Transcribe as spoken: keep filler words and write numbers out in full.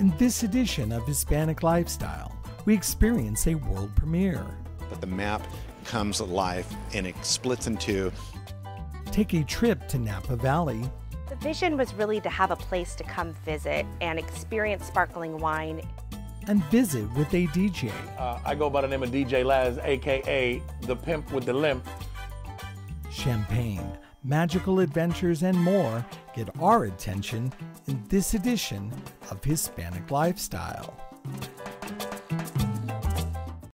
In this edition of Hispanic Lifestyle, we experience a world premiere. But the map comes alive and it splits in two. Take a trip to Napa Valley. The vision was really to have a place to come visit and experience sparkling wine. And visit with a D J. Uh, I go by the name of D J Laz, aka the pimp with the limp. Champagne, magical adventures, and more get our attention in this edition of Hispanic Lifestyle.